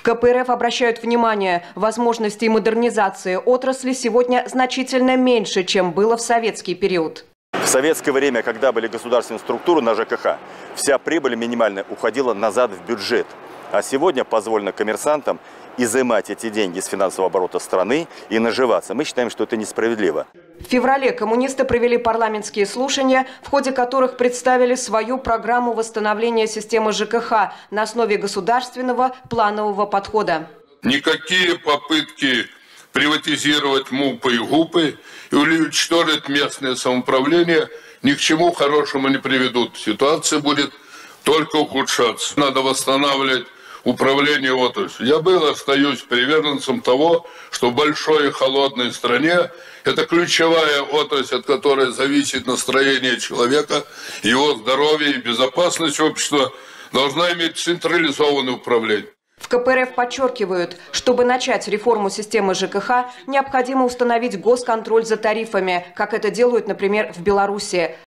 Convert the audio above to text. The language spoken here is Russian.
В КПРФ обращают внимание, возможностей модернизации отрасли сегодня значительно меньше, чем было в советский период. В советское время, когда были государственные структуры на ЖКХ, вся прибыль минимальная уходила назад в бюджет. А сегодня позволено коммерсантам изымать эти деньги из финансового оборота страны и наживаться. Мы считаем, что это несправедливо. В феврале коммунисты провели парламентские слушания, в ходе которых представили свою программу восстановления системы ЖКХ на основе государственного планового подхода. Никакие попытки приватизировать МУПы и ГУПы и уничтожить местное самоуправление ни к чему хорошему не приведут. Ситуация будет только ухудшаться. Надо восстанавливать управление отраслью. Я остаюсь приверженцем того, что в большой и холодной стране это ключевая отрасль, от которой зависит настроение человека, его здоровье и безопасность общества, должна иметь централизованное управление. В КПРФ подчеркивают, чтобы начать реформу системы ЖКХ, необходимо установить госконтроль за тарифами, как это делают, например, в Беларуси.